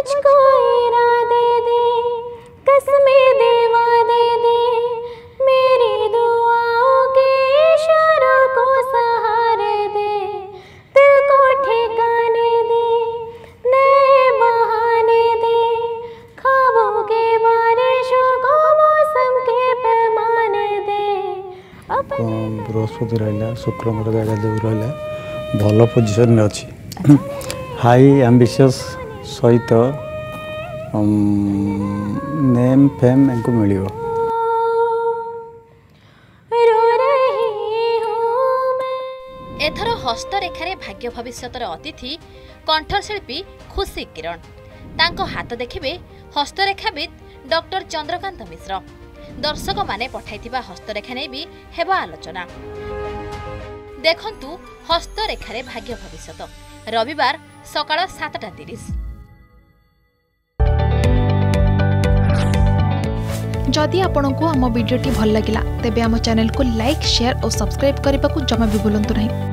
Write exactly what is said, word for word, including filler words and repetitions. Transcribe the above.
मुझको इरादे दे, कसमें देवा दे दे, मेरी दुआओं के इशारों को सहारे दे, दिल को ठिकाने दे, नए बहाने दे, ख्वाबों के बारिशों को मौसम के पैमाने दे। बृहस्पति रहा शुक्र मोर जगह जो रहा भल पोजिशन अच्छी हाई एम्बिशियस सहित नेम फेम इनको मिल एथर हस्तरेखार भाग्य भविष्यतर अतिथि कंठशिल्पी खुशी किरण। तांको हाथ देखिबे हस्तरेखाविद डॉक्टर चंद्रकांत मिश्र। दर्शक माने पठाइथिबा हस्तरेखा नै भी हेबा आलोचना। देखंतु हस्तरेखार भाग्य भविष्यत रविवार सकाळ सातटा तीस। जदि आपंक आम भिडी भल लगा तेब आम चैनल को लाइक शेयर और सब्सक्राइब करने को जमा भी भूलु नहीं।